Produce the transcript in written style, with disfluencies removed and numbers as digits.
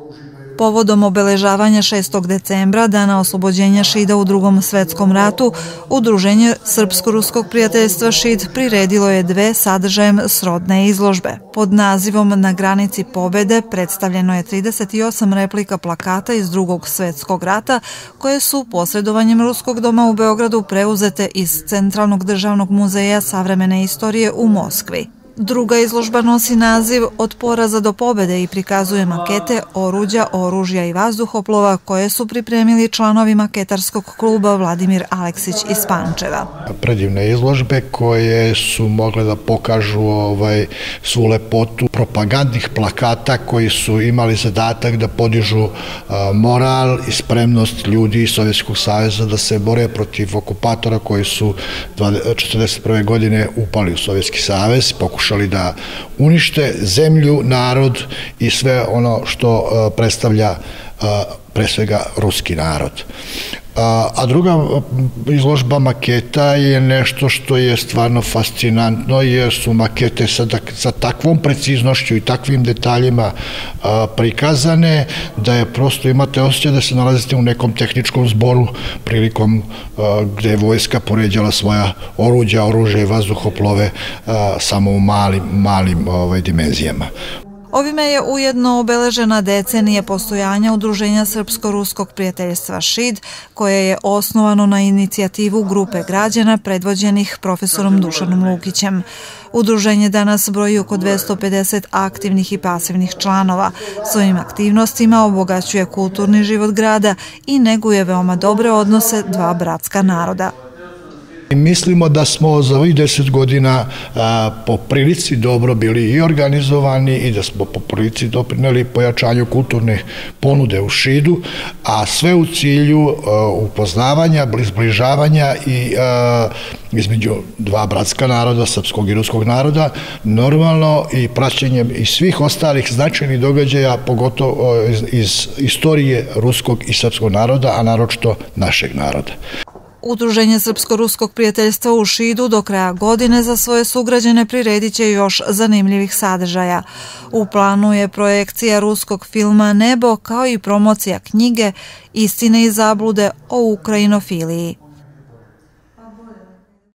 Povodom obeležavanja 6. decembra, dana oslobođenja Šida u Drugom svetskom ratu, Udruženje Srpsko-ruskog prijateljstva Šid priredilo je 2 sadržajem srodne izložbe. Pod nazivom Na granici pobede predstavljeno je 38 replika plakata iz Drugog svetskog rata, koje su posredovanjem Ruskog doma u Beogradu preuzete iz Centralnog državnog muzeja savremene istorije u Moskvi. Druga izložba nosi naziv Od poraza do pobede i prikazuje makete oruđa, oružja i vazduhoplova koje su pripremili članovi maketarskog kluba Vladimir Aleksić iz Pančeva. Predivne izložbe koje su mogle da pokažu svu lepotu propagandnih plakata koji su imali zadatak da podižu moral i spremnost ljudi iz Sovjetskog saveza da se bore protiv okupatora koji su 1941. godine upali u Sovjetski savez, pokušali da unište zemlju, narod i sve ono što predstavlja pre svega ruski narod. A druga izložba maketa je nešto što je stvarno fascinantno, jer su makete sa takvom preciznošću i takvim detaljima prikazane da je prosto imate osjećaj da se nalazite u nekom tehničkom zboru prilikom gde je vojska poređala svoja oruđa, oružje i vazduhoplove samo u malim dimenzijama. Ovime je ujedno obeležena decenija postojanja Udruženja Srpsko-ruskog prijateljstva Šid, koje je osnovano na inicijativu grupe građana predvođenih profesorom Dušanom Lukićem. Udruženje danas broji oko 250 aktivnih i pasivnih članova. Svojim aktivnostima obogaćuje kulturni život grada i neguje veoma dobre odnose dva bratska naroda. Mislimo da smo za ovih 10 godina po prilici dobro bili i organizovani i da smo po prilici doprineli pojačanju kulturne ponude u Šidu, a sve u cilju upoznavanja, zbližavanja i između dva bratska naroda, srpskog i ruskog naroda, normalno i praćenjem i svih ostalih značajnih događaja, pogotovo iz istorije ruskog i srpskog naroda, a naročito našeg naroda. Udruženje Srpsko-ruskog prijateljstva u Šidu do kraja godine za svoje sugrađane priredit će još zanimljivih sadržaja. U planu je projekcija ruskog filma Nebo, kao i promocija knjige Istine i zablude o ukrajinofiliji.